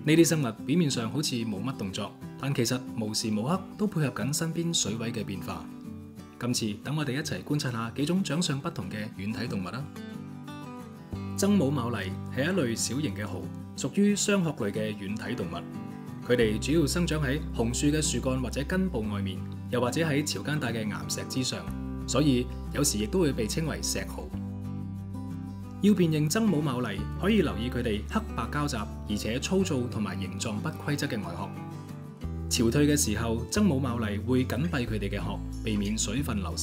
呢啲生物表面上好似冇乜動作，但其實無時無刻都配合緊身邊水位嘅變化。今次等我哋一齊觀察下幾種長相不同嘅軟體動物啦。僧帽牡蠣係一類小型嘅蠔，屬於雙殼類嘅軟體動物。佢哋主要生長喺紅樹嘅樹幹或者根部外面，又或者喺潮間帶嘅岩石之上，所以有時亦都會被稱為石蠔。要辨認僧帽牡蠣，可以留意佢哋黑白交雜而且粗糙同埋形狀不規則嘅外殼。潮退嘅時候，僧帽牡蠣會緊閉佢哋嘅殼，避免水分流失。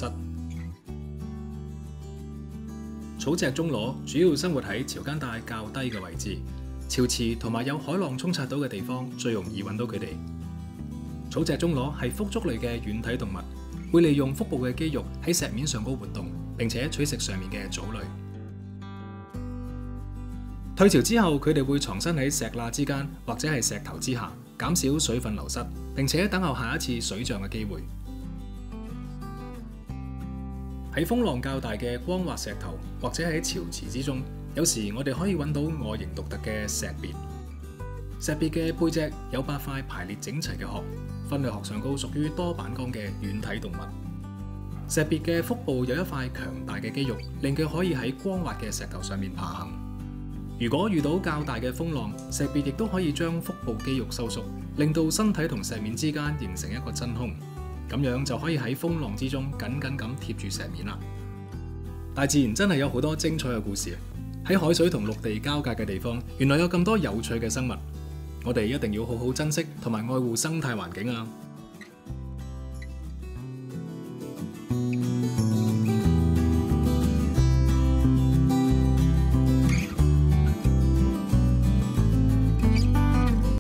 草脊中螺主要生活喺潮間帶較低嘅位置，潮池同埋有海浪沖刷到嘅地方最容易揾到佢哋。草脊中螺係腹足類嘅軟體動物，會利用腹部嘅肌肉喺石面上高活動，並且取食上面嘅藻類。退潮之後，佢哋會藏身喺石罅之間或者係石頭之下，減少水分流失，並且等候下一次水漲嘅機會。喺風浪較大嘅光滑石頭或者喺潮池之中，有時我哋可以揾到外形獨特嘅石鱉。石鱉嘅背脊有8塊排列整齊嘅殼，分類學上高屬於多板綱嘅軟體動物。石鱉嘅腹部有一塊強大嘅肌肉，令佢可以喺光滑嘅石頭上面爬行。如果遇到較大嘅風浪，石鱉亦都可以將腹部肌肉收縮，令到身體同石面之間形成一個真空，咁樣就可以喺風浪之中緊緊咁貼住石面啦。大自然真係有好多精彩嘅故事，喺海水同陸地交界嘅地方，原來有咁多有趣嘅生物，我哋一定要好好珍惜同埋愛護生態環境啊！